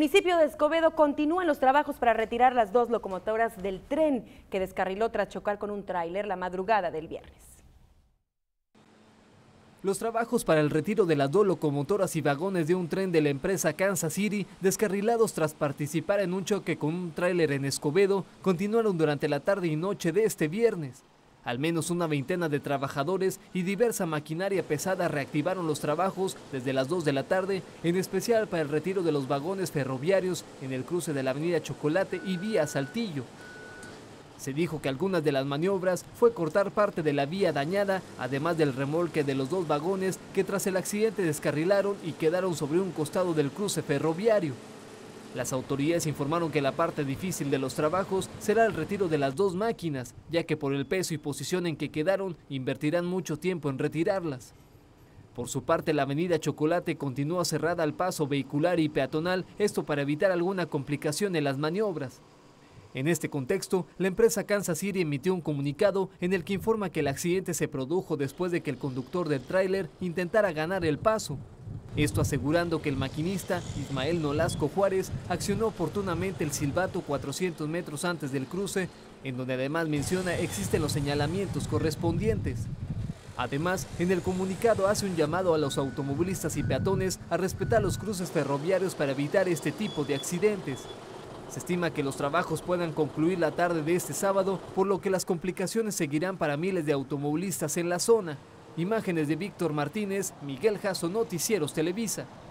municipio de Escobedo continúan los trabajos para retirar las 2 locomotoras del tren que descarriló tras chocar con un tráiler la madrugada del viernes. Los trabajos para el retiro de las 2 locomotoras y vagones de un tren de la empresa Kansas City, descarrilados tras participar en un choque con un tráiler en Escobedo, continuaron durante la tarde y noche de este viernes. Al menos una veintena de trabajadores y diversa maquinaria pesada reactivaron los trabajos desde las 2 de la tarde, en especial para el retiro de los vagones ferroviarios en el cruce de la avenida Chocolate y vía Saltillo. Se dijo que algunas de las maniobras fue cortar parte de la vía dañada, además del remolque de los 2 vagones que tras el accidente descarrilaron y quedaron sobre un costado del cruce ferroviario. Las autoridades informaron que la parte difícil de los trabajos será el retiro de las 2 máquinas, ya que por el peso y posición en que quedaron, invertirán mucho tiempo en retirarlas. Por su parte, la avenida Chocolate continúa cerrada al paso vehicular y peatonal, esto para evitar alguna complicación en las maniobras. En este contexto, la empresa Kansas City emitió un comunicado en el que informa que el accidente se produjo después de que el conductor del tráiler intentara ganar el paso. Esto asegurando que el maquinista Ismael Nolasco Juárez accionó oportunamente el silbato 400 metros antes del cruce, en donde además menciona existen los señalamientos correspondientes. Además, en el comunicado hace un llamado a los automovilistas y peatones a respetar los cruces ferroviarios para evitar este tipo de accidentes. Se estima que los trabajos puedan concluir la tarde de este sábado, por lo que las complicaciones seguirán para miles de automovilistas en la zona. Imágenes de Víctor Martínez, Miguel Jasso, Noticieros Televisa.